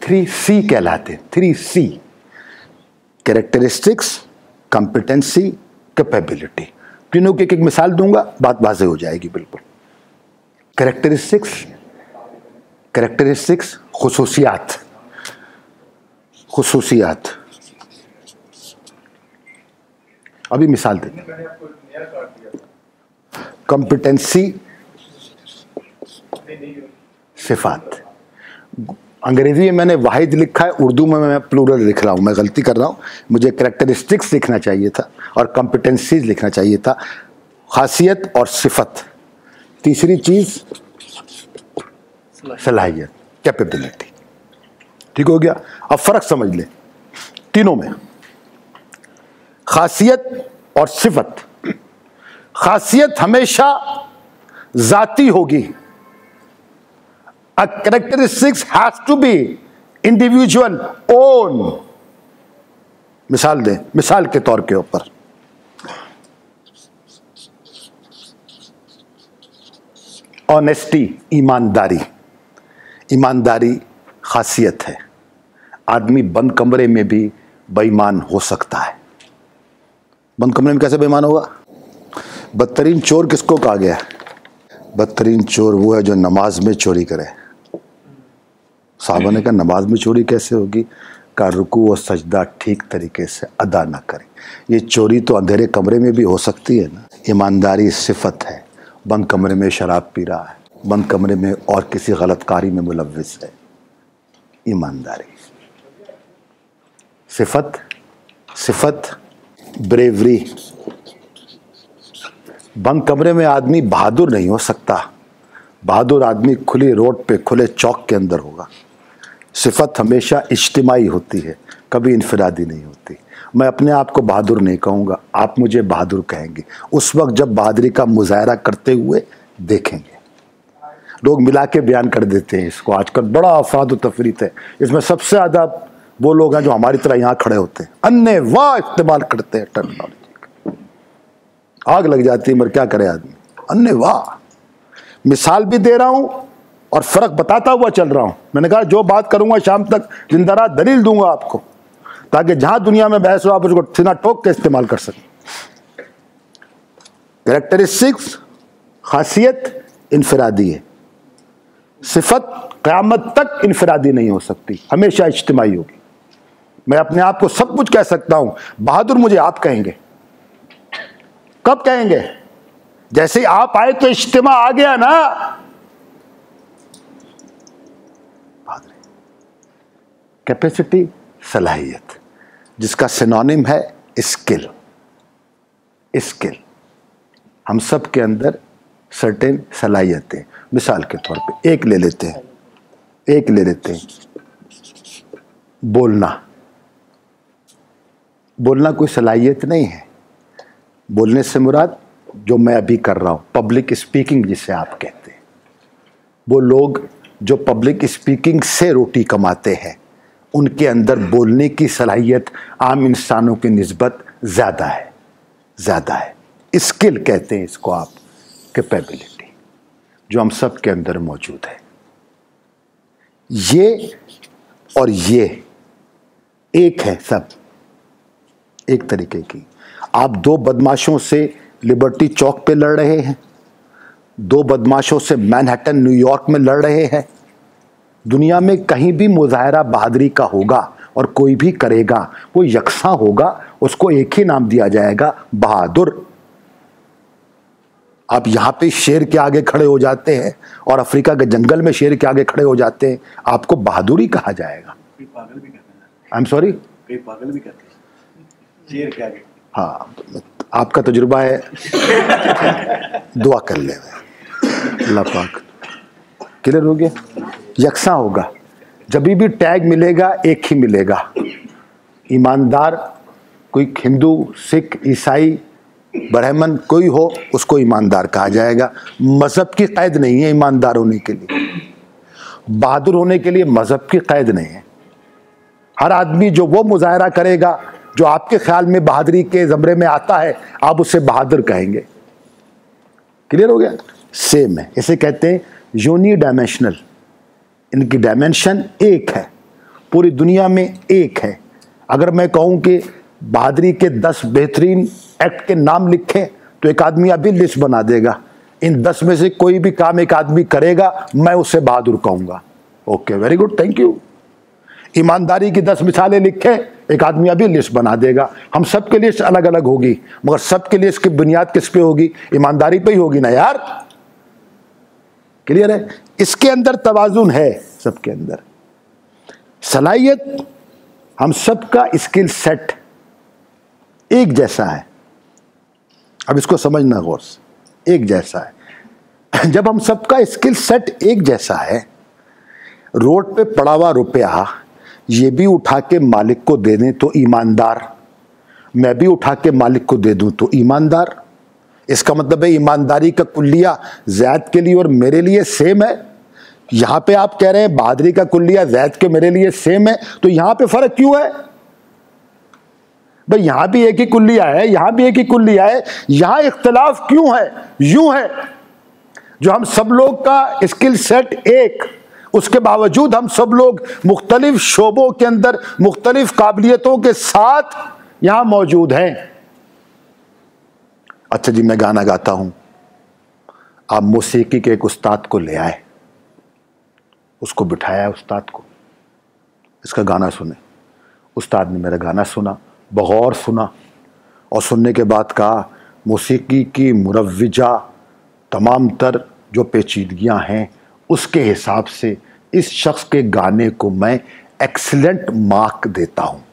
3C कहलाते हैं। 3C, characteristics, competency, capability. तीनों की एक एक मिसाल दूंगा, बात वाज़ेह हो जाएगी बिल्कुल। कैरेक्टरिस्टिक्स खुसूसियात, अभी मिसाल दें। कॉम्पिटेंसी, सिफात। अंग्रेजी में मैंने वाहिद लिखा है, उर्दू में मैं प्लूरल लिख रहा हूँ, मैं गलती कर रहा हूँ। मुझे कैरेक्टरिस्टिक्स लिखना चाहिए था और कॉम्पिटेंसीज लिखना चाहिए था। खासियत और सिफत। तीसरी चीज सलाहियत, कैपेबिलिटी। ठीक हो गया। अब फर्क समझ ले तीनों में, खासियत और सिफत। खासियत हमेशा जाती होगी। A characteristics has to be individual, own। मिसाल दें, मिसाल के तौर के ऊपर ऑनेस्टी, ईमानदारी। ईमानदारी खासियत है। आदमी बंद कमरे में भी बेईमान हो सकता है। बंद कमरे में कैसे बेईमान होगा? बदतरीन चोर किसको कहा गया है? बदतरीन चोर वो है जो नमाज में चोरी करे। साहबा ने कहा नमाज में चोरी कैसे होगी? का रुकू और सजदा ठीक तरीके से अदा ना करे। ये चोरी तो अंधेरे कमरे में भी हो सकती है ना। ईमानदारी सिफत है। बंद कमरे में शराब पी रहा है, बंद कमरे में और किसी गलतकारी में मुलव्विस है। ईमानदारी सिफत ब्रेवरी। बंद कमरे में आदमी बहादुर नहीं हो सकता। बहादुर आदमी खुली रोड पे, खुले चौक के अंदर होगा। सिफत हमेशा इज्तिमाई होती है, कभी इनफरादी नहीं होती। मैं अपने आप को बहादुर नहीं कहूँगा, आप मुझे बहादुर कहेंगे उस वक्त जब बहादुरी का मुजाहरा करते हुए देखेंगे। लोग मिला के बयान कर देते हैं इसको। आजकल बड़ा अफराद व तफरीत है। इसमें सबसे ज़्यादा वो लोग हैं जो हमारी तरह यहाँ खड़े होते हैं, अन्य वाह इस्तेमाल करते हैं टर्मिनोलॉजी का। आग लग जाती है मगर क्या करे आदमी, अन्य वाह। मिसाल भी दे रहा हूँ और फ़र्क बताता हुआ चल रहा हूँ। मैंने कहा जो बात करूँगा शाम तक जिंदा रात दलील दूंगा आपको, ताकि जहाँ दुनिया में बहस हो आप उसको सीना ठोक के इस्तेमाल कर सकें। कैरेक्टरिस्टिक्स खासियत इनफरादी है। सिफत क़यामत तक इनफरादी नहीं हो सकती, हमेशा इज्तिमाई होगी। मैं अपने आप को सब कुछ कह सकता हूं, बहादुर मुझे आप कहेंगे। कब कहेंगे? जैसे ही आप आए तो इज्तिमा आ गया ना। कैपेसिटी सलाहियत, जिसका सिनोनिम है स्किल। स्किल हम सब के अंदर सर्टेन सलाहियतें। मिसाल के तौर पे एक ले लेते हैं बोलना कोई सलाहियत नहीं है। बोलने से मुराद जो मैं अभी कर रहा हूं, पब्लिक स्पीकिंग जिसे आप कहते हैं। वो लोग जो पब्लिक स्पीकिंग से रोटी कमाते हैं उनके अंदर बोलने की सलाहियत आम इंसानों की निस्बत ज़्यादा है। स्किल कहते हैं इसको आप, कैपेबिलिटी, जो हम सब के अंदर मौजूद है। ये और ये एक है, सब एक तरीके की। आप दो बदमाशों से लिबर्टी चौक पे लड़ रहे हैं, दो बदमाशों से मैनहट्टन न्यूयॉर्क में लड़ रहे हैं। दुनिया में कहीं भी मुजाहरा बहादुरी का होगा और कोई भी करेगा वो यकसा होगा, उसको एक ही नाम दिया जाएगा, बहादुर। आप यहाँ पे शेर के आगे खड़े हो जाते हैं और अफ्रीका के जंगल में शेर के आगे खड़े हो जाते हैं, आपको बहादुरी कहा जाएगा। पागल भी कहते हैं। आई एम सॉरी, कई पागल भी कहते हैं शेर के आगे। हाँ, आपका तजुर्बा है, दुआ कर ले अल्लाह पाक। क्लियर हो गया? यकसा होगा। जब भी टैग मिलेगा एक ही मिलेगा। ईमानदार, कोई हिंदू, सिख, ईसाई, ब्राह्मण कोई हो, उसको ईमानदार कहा जाएगा। मजहब की कैद नहीं है ईमानदार होने के लिए, बहादुर होने के लिए मजहब की कैद नहीं है। हर आदमी जो वो मुजाहरा करेगा जो आपके ख्याल में बहादुरी के ज़मरे में आता है, आप उसे बहादुर कहेंगे। क्लियर हो गया? सेम है। इसे कहते हैं यूनी डायमेंशनल। इनकी डायमेंशन एक है, पूरी दुनिया में एक है। अगर मैं कहूं कि बहादुरी के 10 बेहतरीन एक्ट के नाम लिखे तो एक आदमी अभी लिस्ट बना देगा। इन 10 में से कोई भी काम एक आदमी करेगा, मैं उसे बहादुर कहूंगा। Okay, very good, thank you. ईमानदारी की 10 मिसालें लिखे, एक आदमी अभी लिस्ट बना देगा। हम सबके लिस्ट अलग अलग होगी, मगर सबके लिए इसकी बुनियाद किस पे होगी? ईमानदारी पे ही होगी ना यार। क्लियर है? इसके अंदर तवाजुन है, सबके अंदर सलाहियत। हम सबका स्किल सेट एक जैसा है। अब इसको समझना गौर से, एक जैसा है। जब हम सबका स्किल सेट एक जैसा है, रोड पे पड़ा हुआ रुपया ये भी उठा के मालिक को दे दें तो ईमानदार, मैं भी उठा के मालिक को दे दूं तो ईमानदार। इसका मतलब है ईमानदारी का कुल्लिया जैद के लिए और मेरे लिए सेम है। यहां पे आप कह रहे हैं बहादुरी का कुल्लिया जैद के मेरे लिए सेम है, तो यहां पे फर्क क्यों है भाई? यहां भी एक ही कुल्लिया है, यहां भी एक ही कुल्लिया है, यहां इख्तिलाफ क्यों है? यूं है, जो हम सब लोग का स्किल सेट एक, उसके बावजूद हम सब लोग मुख्तलिफ शोबों के अंदर मुख्तलिफ काबिलियतों के साथ यहां मौजूद हैं। अच्छा जी, मैं गाना गाता हूं, आप मौसीकी के एक उस्ताद को ले आए, उसको बिठाया उस्ताद को, इसका गाना सुने। उस्ताद ने मेरा गाना सुना, बगौर सुना, और सुनने के बाद कहा मौसीकी की मुरव्विजा तमाम तर जो पेचीदगियां हैं उसके हिसाब से इस शख्स के गाने को मैं एक्सीलेंट मार्क देता हूं।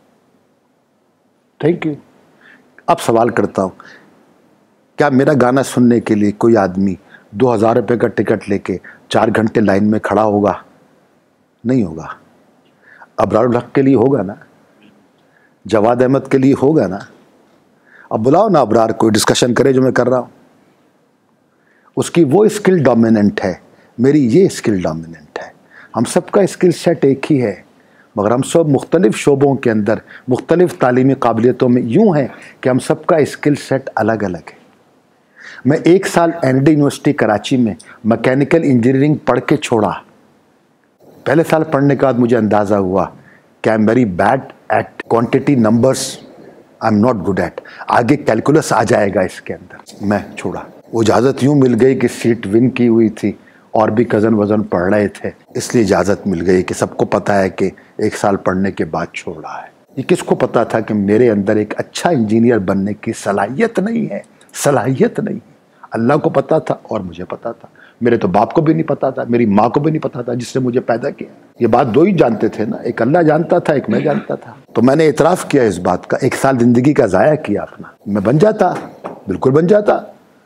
Thank you. अब सवाल करता हूं, क्या मेरा गाना सुनने के लिए कोई आदमी 2000 रुपये का टिकट लेके 4 घंटे लाइन में खड़ा होगा? नहीं होगा। अबरारुल हक के लिए होगा ना, जवाद अहमद के लिए होगा ना। अब बुलाओ ना अबरार को, डिस्कशन करे जो मैं कर रहा हूं। उसकी वो स्किल डोमिनेंट है, मेरी ये स्किल डोमिनेंट है। हम सबका स्किल सेट एक ही है, मगर हम सब मुख्तलिफ शोबों के अंदर मुख्तलिफ तालीमी काबिलियतों में यूं हैं कि हम सबका स्किल सेट अलग अलग है। मैं 1 साल एनडी यूनिवर्सिटी कराची में मैकेनिकल इंजीनियरिंग पढ़ के छोड़ा। पहले साल पढ़ने के बाद मुझे अंदाज़ा हुआ कि I am very bad at quantity numbers, I am not good at. आगे कैलकुलस आ जाएगा इसके अंदर, मैं छोड़ा। वो इजाज़त यूँ मिल गई कि सीट विन की हुई थी और भी कज़न वज़न पढ़ रहे थे, इसलिए इजाज़त मिल गई कि सबको पता है कि 1 साल पढ़ने के बाद छोड़ रहा है। ये किसको पता था कि मेरे अंदर एक अच्छा इंजीनियर बनने की सलाहियत नहीं है? सलाहियत नहीं है। अल्लाह को पता था और मुझे पता था। मेरे तो बाप को भी नहीं पता था, मेरी माँ को भी नहीं पता था जिसने मुझे पैदा किया। ये बात 2 ही जानते थे ना, एक अल्लाह जानता था, एक मैं जानता था। तो मैंने इतराफ़ किया इस बात का, 1 साल ज़िंदगी का ज़ाया किया अपना। मैं बन जाता, बिल्कुल बन जाता,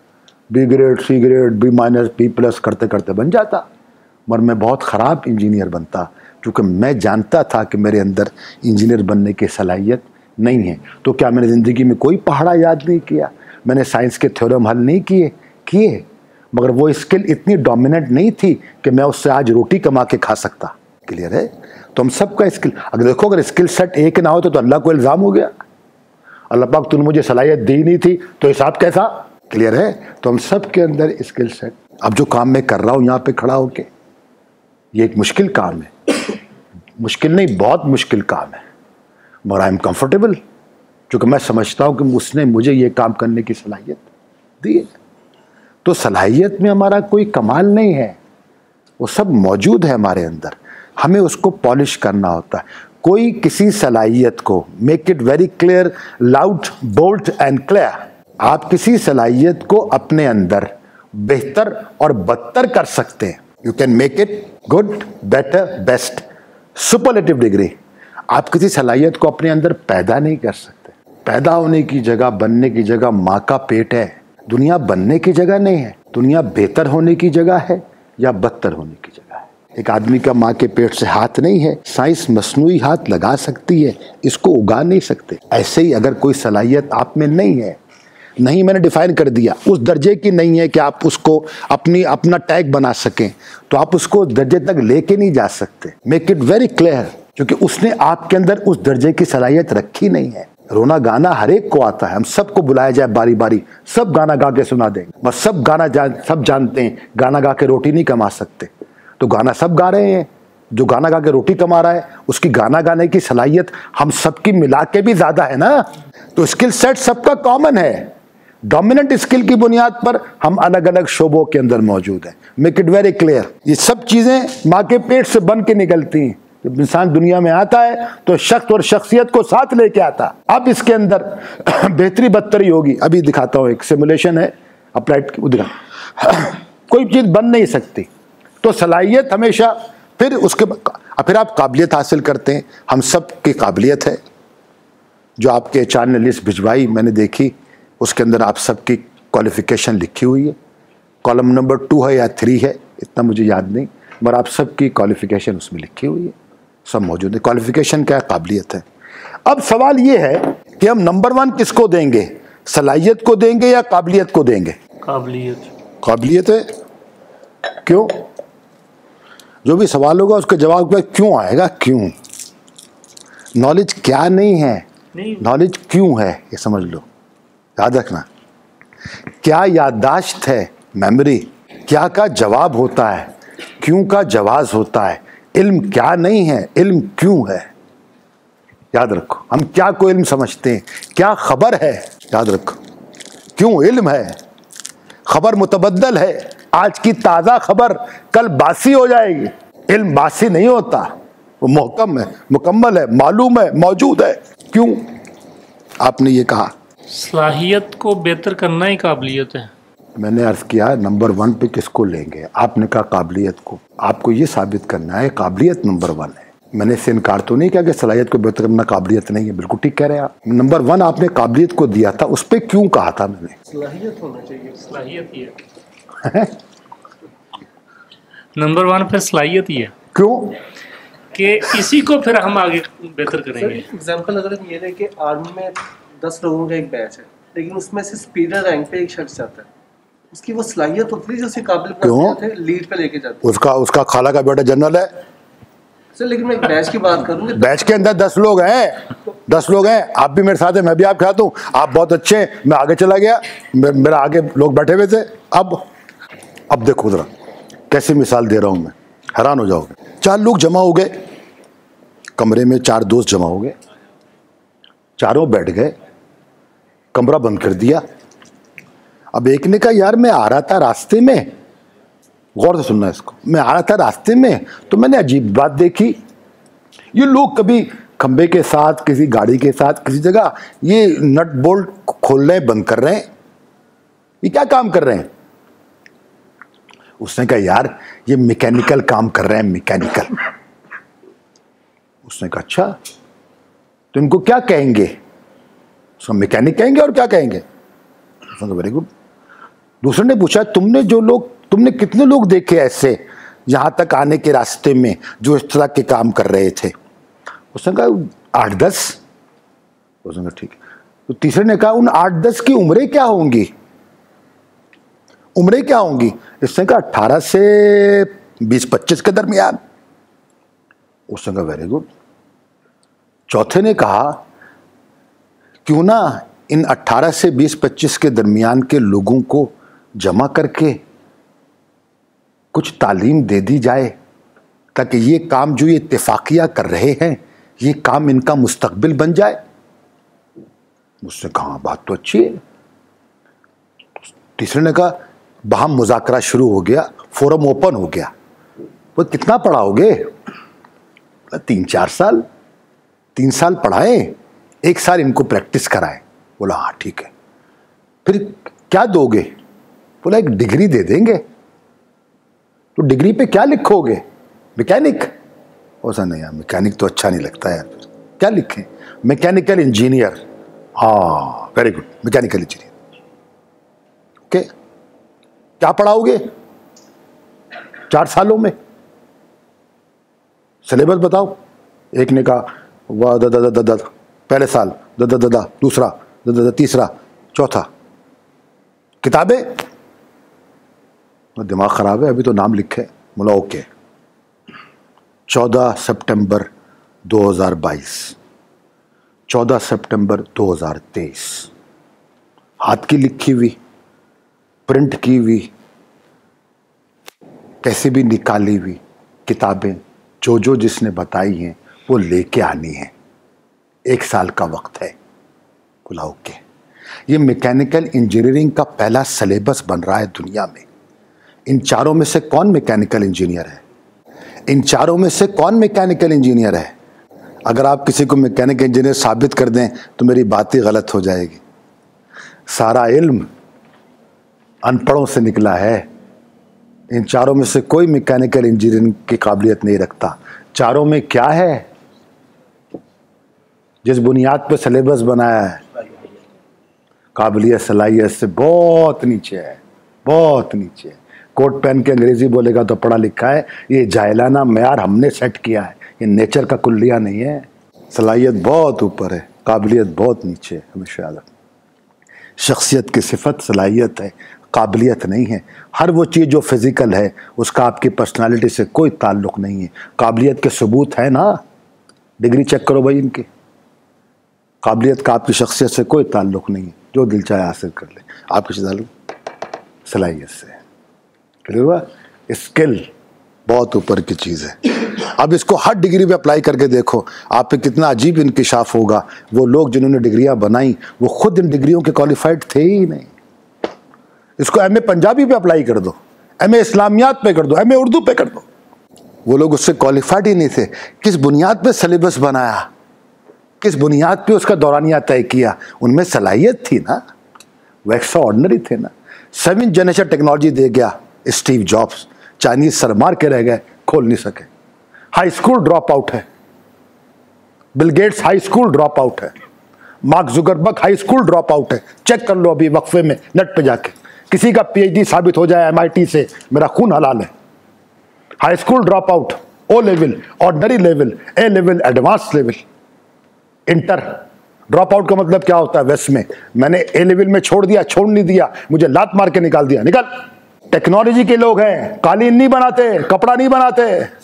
B grade, C grade, B- B+ करते करते बन जाता, मगर मैं बहुत ख़राब इंजीनियर बनता, क्योंकि मैं जानता था कि मेरे अंदर इंजीनियर बनने की सलाहियत नहीं है। तो क्या मैंने ज़िंदगी में कोई पहाड़ा याद नहीं किया? मैंने साइंस के थ्योरम हल नहीं किए, मगर वो स्किल इतनी डोमिनेंट नहीं थी कि मैं उससे आज रोटी कमा के खा सकता। क्लियर है? तो हम सबका स्किल, अगर देखो, अगर स्किल सेट एक ना हो तो अल्लाह को इल्ज़ाम हो गया, अल्लाह पाक तूने मुझे सलाहियत दी नहीं थी, तो हिसाब कैसा? क्लियर है? तो हम सब के अंदर स्किल सेट। अब जो काम मैं कर रहा हूँ यहाँ पे खड़ा होके, ये एक मुश्किल काम है। मुश्किल नहीं, बहुत मुश्किल काम है, मगर आई एम कंफर्टेबल, क्योंकि मैं समझता हूँ कि उसने मुझे ये काम करने की सलाहियत दी है। तो सलाहियत में हमारा कोई कमाल नहीं है, वो सब मौजूद है हमारे अंदर, हमें उसको पॉलिश करना होता है। कोई किसी सलाहियत को, make it very clear, loud, bold and clear, आप किसी सलाहियत को अपने अंदर बेहतर और बदतर कर सकते हैं। You can make it good, better, best, superlative degree. आप किसी सलाहियत को अपने अंदर पैदा नहीं कर सकते। पैदा होने की जगह, बनने की जगह माँ का पेट है। दुनिया बनने की जगह नहीं है, दुनिया बेहतर होने की जगह है या बदतर होने की जगह है। एक आदमी का माँ के पेट से हाथ नहीं है, साइंस मसनूई हाथ लगा सकती है, इसको उगा नहीं सकते। ऐसे ही अगर कोई सलाहियत आप में नहीं है, नहीं, मैंने डिफाइन कर दिया, उस दर्जे की नहीं है कि आप उसको अपना टैग बना सकें, तो आप उसको दर्जे तक लेके नहीं जा सकते। मेक इट वेरी क्लियर, क्योंकि उसने आपके अंदर उस दर्जे की सलाहियत रखी नहीं है। रोना गाना हर एक को आता है, हम सबको बुलाया जाए बारी बारी, सब गाना गा के सुना देंगे, बस सब गाना सब जानते हैं, गाना गा के रोटी नहीं कमा सकते, तो गाना सब गा रहे हैं, जो गाना गा के रोटी कमा रहा है उसकी गाना गाने की सलाहियत हम सबकी मिला के भी ज्यादा है ना। तो स्किल सेट सबका कॉमन है, डोमिनेंट स्किल की बुनियाद पर हम अलग अलग शोबों के अंदर मौजूद हैं। मेक इट वेरी क्लियर, ये सब चीजें माँ के पेट से बन के निकलती हैं। जब इंसान दुनिया में आता है तो शख्स और शख्सियत को साथ लेके आता। अब इसके अंदर बेहतरी बदतरी होगी। अभी दिखाता हूं, एक सिमुलेशन है अप्लाइड, कोई चीज बन नहीं सकती तो सलाहियत हमेशा, फिर उसके फिर आप काबिलियत हासिल करते हैं। हम सब की काबिलियत है, जो आपके एचआर ने लिस्ट भिजवाई मैंने देखी, उसके अंदर आप सबकी क्वालिफिकेशन लिखी हुई है। कॉलम नंबर 2 है या 3 है इतना मुझे याद नहीं, मगर आप सबकी क्वालिफिकेशन उसमें लिखी हुई है, सब मौजूद है। क्वालिफिकेशन क्या है, काबिलियत है। अब सवाल ये है कि हम नंबर 1 किसको देंगे, सलाहियत को देंगे या काबिलियत को देंगे? काबिलियत। काबिलियत है। क्यों? जो भी सवाल होगा उसका जवाब क्यों आएगा। क्यों? नॉलेज क्या नहीं है, नॉलेज क्यों है, ये समझ लो, याद रखना। क्या याददाश्त है, मेमोरी। क्या का जवाब होता है, क्यों का जवाब होता है। इल्म क्या नहीं है, इल्म क्यों है, याद रखो। हम क्या को इल्म समझते हैं, क्या खबर है, याद रखो। क्यों इल्म है, खबर मुतबद्दल है। आज की ताज़ा खबर कल बासी हो जाएगी। इल्म बासी नहीं होता, वो मुहकम है, मुकम्मल है, मालूम है, मौजूद है। क्यों? आपने ये कहा सलाहियत को बेहतर करना ही काबिलियत है। मैंने अर्ज किया नंबर 1 पे किसको लेंगे, आपने कहा काबिलियत को। आपको ये साबित करना है काबिलियत नंबर 1 है। मैंने इससे इनकार तो नहीं किया कि सलाहियत को बेहतर करना काबिलियत नहीं है, बिल्कुल ठीक कह रहे हैं आप। नंबर 1 आपने काबिलियत को दिया था, उस पर क्यों कहा था मैंने? सलाहियत होना चाहिए, सलाहियत ही है। नंबर 1 पे सलाहियत ही है। क्यों? कि इसी को फिर हम आगे बेहतर करेंगे। एग्जांपल अगर हम ये लें कि आर्मी में 10 लोगों का एक बैच है, लेकिन उसमें से सुपीरियर रैंक पे एक शख्स जाता है, उसकी वो सलाहियत होती है जो उसे काबिल बनाते हैं, लीड पे लेके जाते हैं। उसका खाला का बेटा जनरल है सर, लेकिन मैं एक बैच की बात करूंगा। बैच के अंदर 10 लोग हैं, 10 लोग हैं। आप भी मेरे साथ हैं, मैं भी आपके साथ हूँ। आप बहुत अच्छे हैं, मैं आगे चला गया, मेरा आगे लोग बैठे हुए थे। अब देखो जरा कैसी मिसाल दे रहा हूं मैं, हैरान हो जाओगे। 4 लोग जमा हो गए कमरे में, 4 दोस्त जमा हो गए, चारों बैठ गए, कमरा बंद कर दिया। अब एक ने कहा यार मैं आ रहा था रास्ते में, गौर से सुनना इसको, मैं आ रहा था रास्ते में तो मैंने अजीब बात देखी। ये लोग कभी खंबे के साथ, किसी गाड़ी के साथ, किसी जगह ये नट बोल्ट खोल रहे हैं, बंद कर रहे हैं, ये क्या काम कर रहे हैं? उसने कहा यार ये मैकेनिकल काम कर रहे हैं, मैकेनिकल। उसने कहा अच्छा तो इनको क्या कहेंगे? उसको मैकेनिक कहेंगे और क्या कहेंगे? उसने कहा वेरी गुड। दूसरे ने पूछा तुमने कितने लोग देखे ऐसे यहां तक आने के रास्ते में जो इस तरह के काम कर रहे थे? उसने कहा 8-10। उसने कहा ठीक है। तो तीसरे ने कहा उन 8-10 की उम्रें क्या होंगी, उम्रें क्या होंगी? इसने कहा 18 से 20-25 के दरमियान। उसने कहा वेरी गुड। चौथे ने कहा क्यों ना इन 18 से 20-25 के दरमियान के लोगों को जमा करके कुछ तालीम दे दी जाए ताकि ये काम जो ये इत्तेफाकिया कर रहे हैं ये काम इनका मुस्तकबिल बन जाए। उसने कहा बात तो अच्छी है। तीसरे ने कहा बाहम मुज़ाकरा शुरू हो गया, फोरम ओपन हो गया। वो कितना पढ़ाओगे? 3-4 साल, 3 साल पढ़ाएं, 1 साल इनको प्रैक्टिस कराएं। बोला हाँ ठीक है। फिर क्या दोगे? बोला एक डिग्री दे देंगे। तो डिग्री पे क्या लिखोगे? मैकेनिक। ऐसा नहीं यार, मैकेनिक तो अच्छा नहीं लगता यार, क्या लिखें? Mechanical engineer. हाँ very good, mechanical engineer. Okay, क्या पढ़ाओगे 4 सालों में? सिलेबस बताओ। एक ने कहा वाह द पहले साल द दूसरा द तीसरा चौथा। किताबें? दिमाग खराब है, अभी तो नाम लिखे। बोला ओके। 14 सितंबर 2022, 14 सितंबर 2023, हाथ की लिखी हुई, प्रिंट की हुई, कैसे भी निकाली हुई किताबें जो जिसने बताई हैं वो लेके आनी है। 1 साल का वक्त है। बोला ओके। ये मैकेनिकल इंजीनियरिंग का पहला सिलेबस बन रहा है दुनिया में। इन चारों में से कौन मैकेनिकल इंजीनियर है? इन चारों में से कौन मैकेनिकल इंजीनियर है? अगर आप किसी को मैकेनिकल इंजीनियर साबित कर दें तो मेरी बात ही गलत हो जाएगी। सारा इल्म अनपढ़ों से निकला है। इन चारों में से कोई मैकेनिकल इंजीनियरिंग की काबिलियत नहीं रखता। चारों में क्या है? जिस बुनियाद पर सिलेबस बनाया है, काबिलियत सलाहियत से बहुत नीचे है, बहुत नीचे है। कोट पहन के अंग्रेजी बोलेगा तो पढ़ा लिखा है। ये जाहिलाना मेयार हमने सेट किया है, ये नेचर का कुल्लिया नहीं है। सलाहियत बहुत ऊपर है, काबिलियत बहुत नीचे है। हमेशा याद रखना, शख्सियत की सिफत सलाहियत है, काबिलियत नहीं है। हर वो चीज़ जो फिज़िकल है उसका आपकी पर्सनालिटी से कोई ताल्लुक़ नहीं है। काबिलियत के सबूत है ना, डिग्री चेक करो भाई इनकी। काबिलियत का आपकी शख्सियत से कोई ताल्लुक़ नहीं है। जो दिल चाहे हासिल कर ले, आपकी ताल्लुक़ सलाहियत से। क्लियर हुआ? स्किल बहुत ऊपर की चीज़ है। अब इसको हर डिग्री पे अप्लाई करके देखो, आप पे कितना अजीब इंकिशाफ होगा। वो लोग जिन्होंने डिग्रियां बनाई वो खुद इन डिग्रियों के क्वालिफाइड थे ही नहीं। इसको एमए पंजाबी पे अप्लाई कर दो, एमए इस्लामियात पे कर दो, एमए उर्दू पे कर दो, वो लोग उससे क्वालिफाइड ही नहीं थे। किस बुनियाद पे सिलेबस बनाया, किस बुनियाद पे उसका दौरानिया तय किया? उनमें सलाहियत थी ना, वो एक्स्ट्रा ऑर्डिनरी थे ना। 7th जनरेशन टेक्नोलॉजी दे गया स्टीव जॉब्स, चाइनीज सर मार के रह गए, खोल नहीं सके। हाई स्कूल ड्रॉप आउट है Bill Gates, high school drop out है Mark Zuckerberg, high school drop out है। चेक कर लो अभी वक्फे में नेट पे जाके, किसी का पीएचडी साबित हो जाए एमआईटी से, मेरा खून हलाल है। High school drop out, O level, ordinary level, A level, advance level, inter. Drop out का मतलब क्या होता है वेस्ट में? मैंने ए लेवल में छोड़ दिया, छोड़ नहीं दिया, मुझे लात मार के निकाल दिया, निकल। टेक्नोलॉजी के लोग हैं, कालीन नहीं बनाते, कपड़ा नहीं बनाते।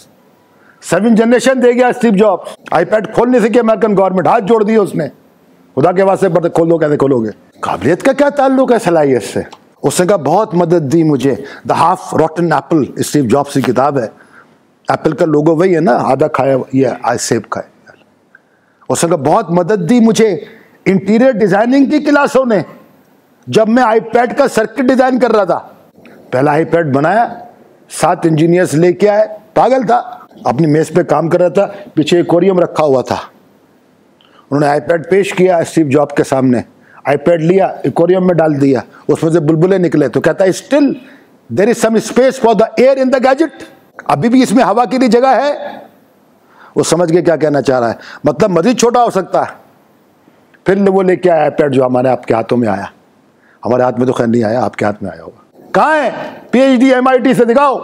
7th जनरेशन दे गया स्टीव जॉब्स, आईपैड खोल नहीं सके अमेरिकन गवर्नमेंट, हाथ जोड़ दिए उसने। खुदा के वास्ते बर्तन खोल दो, कैसे खोलोगे? काबिलियत का क्या ताल्लुक है सलाहियत से? उसने कहा बहुत मदद दी मुझे। The half rotten apple Steve Jobs की किताब है। एप्पल का लोगो वही है ना, आधा खाया ये आज सेब खाए। उसने कहा बहुत मदद दी मुझे इंटीरियर डिजाइनिंग की क्लासों ने, जब मैं आईपैड का सर्किट डिजाइन कर रहा था। पहला आईपैड बनाया, 7 इंजीनियर्स लेके आए, पागल था, अपनी मेज पे काम कर रहा था, पीछे एक्वेरियम रखा हुआ था। उन्होंने आईपैड पेश किया स्टीव जॉब के सामने, आईपैड लिया, एक्वेरियम में डाल दिया, उसमें से बुलबुले निकले। तो कहता है still there is some space for the air in the gadget, अभी भी इसमें हवा के लिए जगह है। वो समझ के क्या कहना चाह रहा है, मतलब मजीद छोटा हो सकता है। फिर वो लेके आया आईपैड जो हमारे आपके हाथों में आया। हमारे हाथ में तो खैर नहीं आया, आपके हाथ में आया होगा। कहाँ है? पीएचडी एमआईटी से दिखाओ,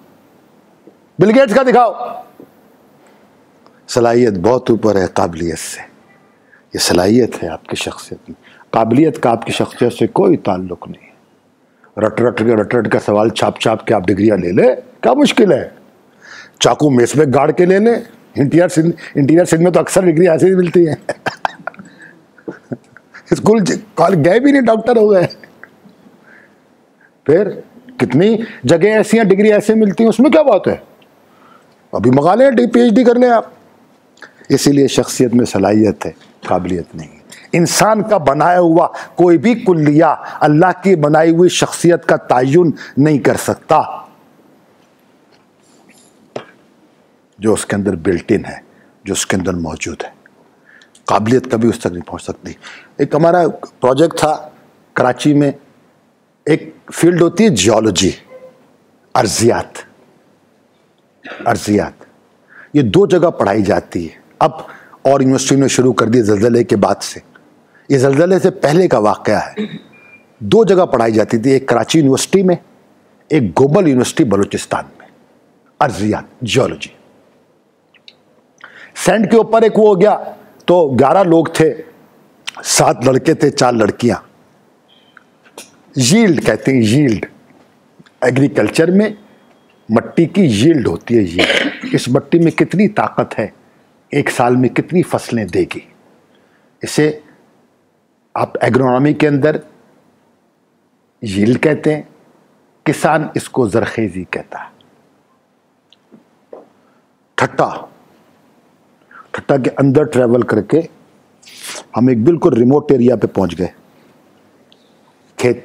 बिल गेट्स का दिखाओ। सलाहियत बहुत ऊपर है काबिलियत से। ये सलाहियत है आपकी शख्सियत में, काबिलियत का आपकी शख्सियत से कोई ताल्लुक नहीं है। रट रट का सवाल छाप छाप के आप डिग्रियां ले ले, क्या मुश्किल है? चाकू मेस में गाड़ के ले ले। इंटीरियर सिंध में तो अक्सर डिग्री ऐसे ही मिलती है। स्कूल गए भी नहीं, डॉक्टर हो गए। फिर कितनी जगह ऐसी हैं डिग्री ऐसे मिलती हैं, उसमें क्या बात है? अभी मंगा लें पीएचडी कर लें आप। इसीलिए शख्सियत में सलाहियत है, काबिलियत नहीं है। इंसान का बनाया हुआ कोई भी कुल्लिया अल्लाह की बनाई हुई शख्सियत का तायुन नहीं कर सकता। जो उसके अंदर बिल्ट इन है, जो उसके अंदर मौजूद है, काबिलियत कभी उस तक नहीं पहुंच सकती। एक हमारा प्रोजेक्ट था कराची में, एक फील्ड होती है जियोलॉजी, अर्जियात। अर्जियात ये 2 जगह पढ़ाई जाती है अब, और यूनिवर्सिटी ने शुरू कर दी ज़लज़ले के बाद से। ये ज़लज़ले से पहले का वाक़या है। 2 जगह पढ़ाई जाती थी, एक कराची यूनिवर्सिटी में, एक गोबल यूनिवर्सिटी बलूचिस्तान में। अर्जियात जियोलॉजी, सैंड के ऊपर एक वो हो गया। तो 11 लोग थे, 7 लड़के थे, 4 लड़कियां। यील्ड कहते हैं, यील्ड एग्रीकल्चर में मट्टी की यील्ड होती है। यील्ड, इस मट्टी में कितनी ताकत है, एक साल में कितनी फसलें देगी। इसे आप एग्रोनॉमी के अंदर यील्ड कहते हैं, किसान इसको जरखेजी कहता है। ठट्टा के अंदर ट्रेवल करके हम एक बिल्कुल रिमोट एरिया पे पहुंच गए। खेत,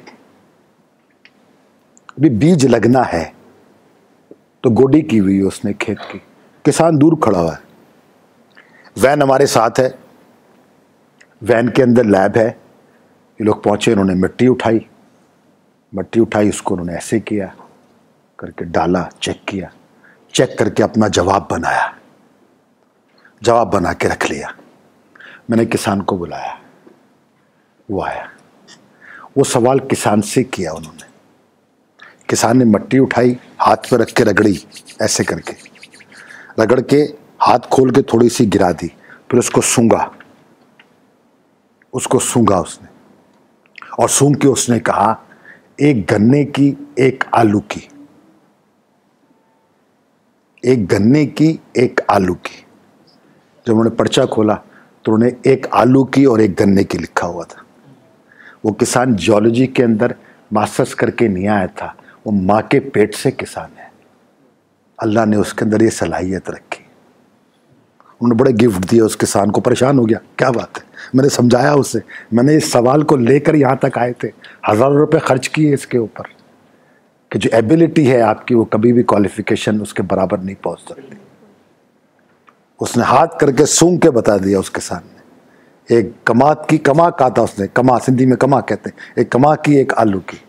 अभी बीज लगना है तो गोडी की हुई है उसने खेत की, किसान दूर खड़ा हुआ है। वैन हमारे साथ है, वैन के अंदर लैब है। ये लोग पहुंचे, इन्होंने मिट्टी उठाई, उसको उन्होंने ऐसे किया करके डाला, चेक किया, चेक करके अपना जवाब बनाया, जवाब बना के रख लिया। मैंने किसान को बुलाया, वो आया, वो सवाल किसान से किया उन्होंने। किसान ने मिट्टी उठाई, हाथ पे रख के रगड़ी, ऐसे करके रगड़ के हाथ खोल के थोड़ी सी गिरा दी, फिर उसको सूंघा उसने, और सूंघ के उसने कहा एक गन्ने की एक आलू की, एक गन्ने की एक आलू की। जब उन्होंने पर्चा खोला तो उन्होंने एक आलू की और एक गन्ने की लिखा हुआ था। वो किसान जियोलॉजी के अंदर मास्टर्स करके नहीं आया था, वो माँ के पेट से किसान है। अल्लाह ने उसके अंदर ये सलाहियत रखी। उन्होंने बड़े गिफ्ट दिए उस किसान को, परेशान हो गया, क्या बात है। मैंने समझाया उसे, मैंने इस सवाल को लेकर यहाँ तक आए थे, हज़ारों रुपए खर्च किए इसके ऊपर, कि जो एबिलिटी है आपकी वो कभी भी क्वालिफिकेशन उसके बराबर नहीं पहुँच सकती। उसने हाथ करके सूंघ के बता दिया उस किसान ने। एक कमा कहा था उसने, कमा सिंधी में कमा कहते हैं, एक कमा की एक आलू की।